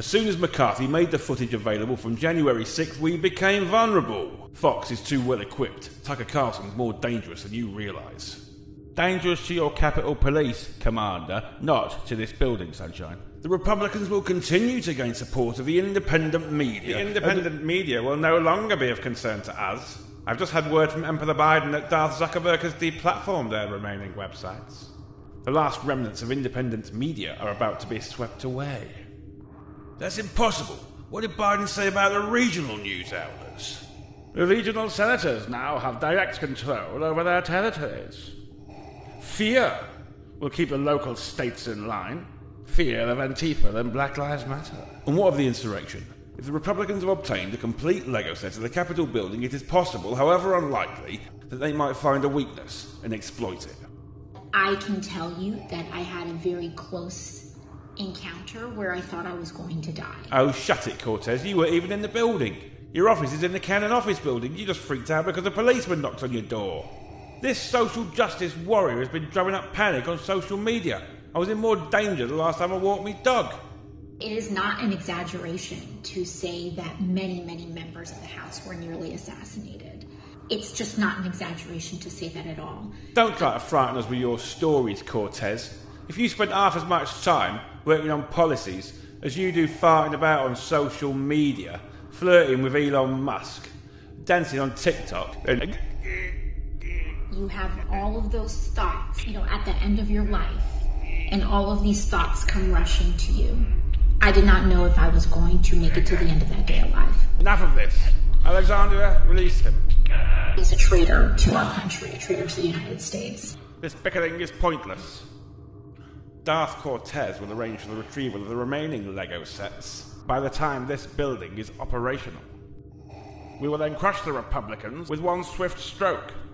As soon as McCarthy made the footage available from January 6th, we became vulnerable. Fox is too well equipped. Tucker Carlson's more dangerous than you realise. Dangerous to your Capitol Police, Commander, not to this building, Sunshine. The Republicans will continue to gain support of the independent media. The independent media will no longer be of concern to us. I've just had word from Emperor Biden that Darth Zuckerberg has deplatformed their remaining websites. The last remnants of independent media are about to be swept away. That's impossible. What did Biden say about the regional news outlets? The regional senators now have direct control over their territories. Fear will keep the local states in line. Fear of Antifa and Black Lives Matter. And what of the insurrection? If the Republicans have obtained a complete Lego set of the Capitol building, it is possible, however unlikely, that they might find a weakness and exploit it. I can tell you that I had a very close encounter where I thought I was going to die. Oh, shut it, Cortez. You were even in the building. Your office is in the Cannon office building. You just freaked out because a policeman knocked on your door. This social justice warrior has been drumming up panic on social media. I was in more danger the last time I walked my dog. It is not an exaggeration to say that many, many members of the House were nearly assassinated. It's just not an exaggeration to say that at all. Don't try to frighten us with your stories, Cortez. If you spent half as much time working on policies as you do farting about on social media, flirting with Elon Musk, dancing on TikTok, and... You have all of those thoughts, at the end of your life, and all of these thoughts come rushing to you. I did not know if I was going to make it to the end of that day alive. Enough of this. Alexandria, release him. He's a traitor to our country, a traitor to the United States. This bickering is pointless. Darth Cortez will arrange for the retrieval of the remaining Lego sets by the time this building is operational. We will then crush the Republicans with one swift stroke.